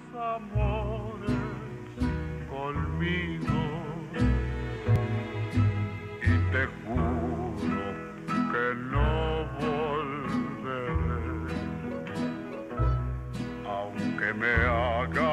amores conmigo y te juro que no volveré, aunque me haga